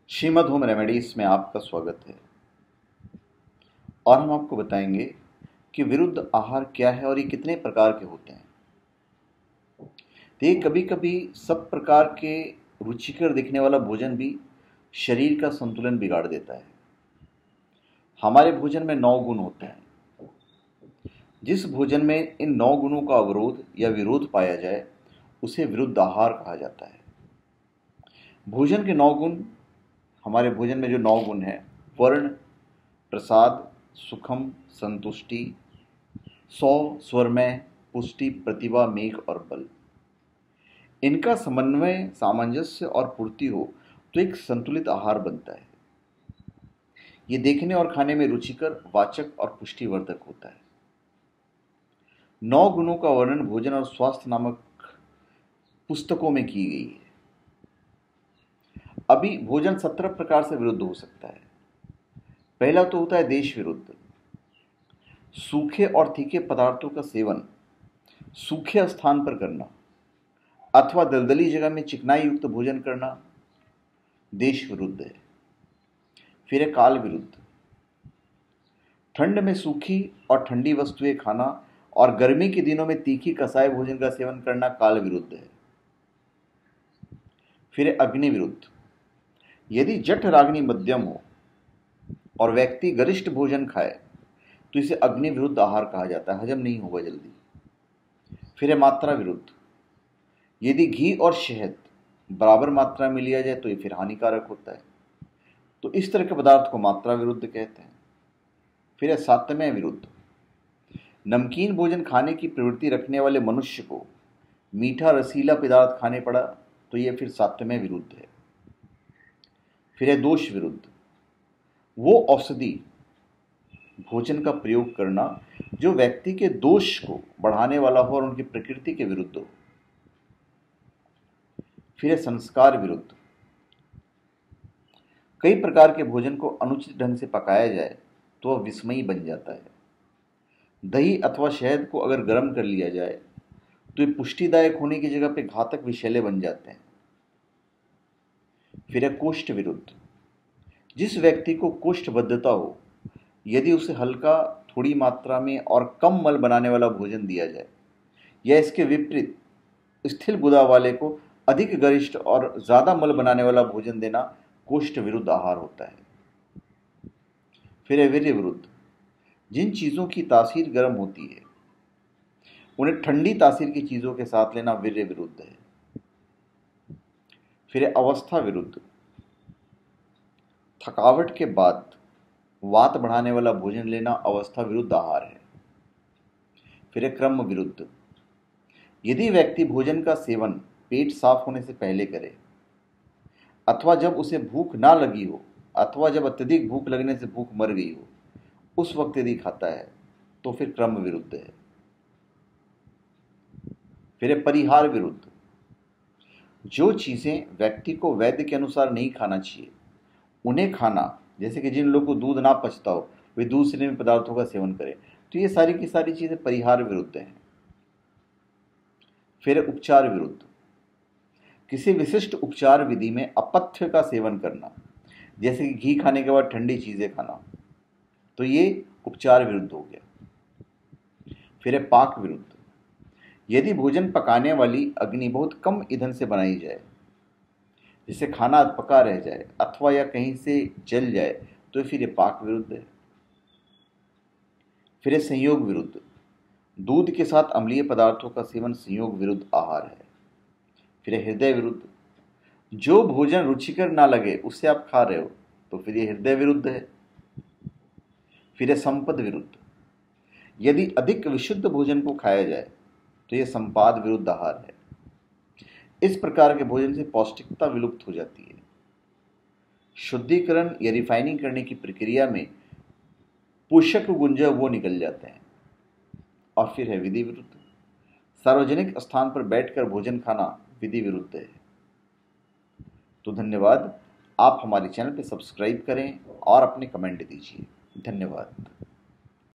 Shrimad home remedies में आपका स्वागत है। और हम आपको बताएंगे कि विरुद्ध आहार क्या है और ये कितने प्रकार के होते हैं। तो ये कभी कभी सब प्रकार के रुचिकर दिखने वाला भोजन भी शरीर का संतुलन बिगाड़ देता है। हमारे भोजन में 9 गुण होते हैं। जिस भोजन में इन 9 गुणों का अवरोध या विरोध पाया जाए उसे विरुद्ध आहार कहा जाता है। भोजन के 9 गुण, हमारे भोजन में जो 9 गुण हैं, वर्ण, प्रसाद, सुखम, संतुष्टि, सौ, स्वरमय, पुष्टि, प्रतिभा, मेघ और बल। इनका समन्वय, सामंजस्य और पूर्ति हो तो एक संतुलित आहार बनता है। ये देखने और खाने में रुचिकर, वाचक और पुष्टिवर्धक होता है। 9 गुणों का वर्णन भोजन और स्वास्थ्य नामक पुस्तकों में की गई है। अभी भोजन 17 प्रकार से विरुद्ध हो सकता है। पहला तो होता है देश विरुद्ध। सूखे और तीखे पदार्थों का सेवन सूखे स्थान पर करना अथवा दलदली जगह में चिकनाई युक्त भोजन करना देश विरुद्ध है। फिर है काल विरुद्ध। ठंड में सूखी और ठंडी वस्तुएं खाना और गर्मी के दिनों में तीखी कसाय भोजन का सेवन करना काल विरुद्ध है। फिर है अग्नि विरुद्ध। यदि जठ राग्नि मध्यम हो और व्यक्ति गरिष्ठ भोजन खाए तो इसे अग्नि विरुद्ध आहार कहा जाता है, हजम नहीं होगा जल्दी। फिर है मात्रा विरुद्ध। यदि घी और शहद बराबर मात्रा में लिया जाए तो ये फिर हानिकारक होता है, तो इस तरह के पदार्थ को मात्रा विरुद्ध कहते हैं। फिर है सात्म्य विरुद्ध। नमकीन भोजन खाने की प्रवृत्ति रखने वाले मनुष्य को मीठा रसीला पदार्थ खाने पड़ा तो यह फिर सात्म्य विरुद्ध है। फिर है दोष विरुद्ध। वो औषधि भोजन का प्रयोग करना जो व्यक्ति के दोष को बढ़ाने वाला हो और उनकी प्रकृति के विरुद्ध हो। फिर है संस्कार विरुद्ध। कई प्रकार के भोजन को अनुचित ढंग से पकाया जाए तो वह विस्मयी बन जाता है। दही अथवा शहद को अगर गर्म कर लिया जाए तो ये पुष्टिदायक होने की जगह पे घातक विषैले बन जाते हैं। फिर है कोष्ठ विरुद्ध। जिस व्यक्ति को कोष्ठबद्धता हो, यदि उसे हल्का, थोड़ी मात्रा में और कम मल बनाने वाला भोजन दिया जाए या इसके विपरीत स्थिर गुदा वाले को अधिक गरिष्ठ और ज्यादा मल बनाने वाला भोजन देना कोष्ठ विरुद्ध आहार होता है। फिर है वीर्य विरुद्ध। जिन चीजों की तासीर गर्म होती है उन्हें ठंडी तासीर की चीजों के साथ लेना वीर्य विरुद्ध है। फिर है अवस्था विरुद्ध। थकावट के बाद वात बढ़ाने वाला भोजन लेना अवस्था विरुद्ध आहार है। फिर है क्रम विरुद्ध। यदि व्यक्ति भोजन का सेवन पेट साफ होने से पहले करे अथवा जब उसे भूख ना लगी हो अथवा जब अत्यधिक भूख लगने से भूख मर गई हो उस वक्त यदि खाता है तो फिर क्रम विरुद्ध है। फिर है परिहार विरुद्ध। जो चीजें व्यक्ति को वैद्य के अनुसार नहीं खाना चाहिए उन्हें खाना, जैसे कि जिन लोगों को दूध ना पचता हो वे दूध से निर्मित पदार्थों का सेवन करें, तो ये सारी की सारी चीजें परिहार विरुद्ध हैं। फिर उपचार विरुद्ध। किसी विशिष्ट उपचार विधि में अपथ्य का सेवन करना, जैसे कि घी खाने के बाद ठंडी चीजें खाना, तो ये उपचार विरुद्ध हो गया। फिर है पाक विरुद्ध। यदि भोजन पकाने वाली अग्नि बहुत कम ईंधन से बनाई जाए, जिससे खाना पका रह जाए अथवा या कहीं से जल जाए, तो फिर ये पाक विरुद्ध है। फिर है संयोग विरुद्ध। दूध के साथ अम्लीय पदार्थों का सेवन संयोग विरुद्ध आहार है। फिर है हृदय विरुद्ध। जो भोजन रुचिकर ना लगे उससे आप खा रहे हो तो फिर ये हृदय विरुद्ध है। फिर है संपद विरुद्ध। यदि अधिक विशुद्ध भोजन को खाया जाए तो यह संपाद विरुद्ध आहार है। इस प्रकार के भोजन से पौष्टिकता विलुप्त हो जाती है। शुद्धिकरण या रिफाइनिंग करने की प्रक्रिया में पोषक गुण जो वो निकल जाते हैं। और फिर है विधि विरुद्ध। सार्वजनिक स्थान पर बैठकर भोजन खाना विधि विरुद्ध है। तो धन्यवाद। आप हमारे चैनल पर सब्सक्राइब करें और अपने कमेंट दीजिए। धन्यवाद।